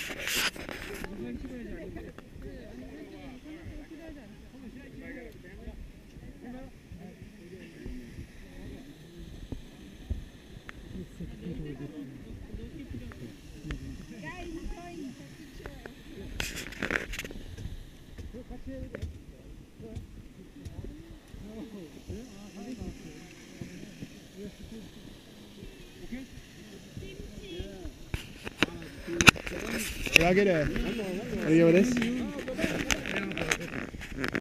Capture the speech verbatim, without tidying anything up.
Can I get a, can I go with this?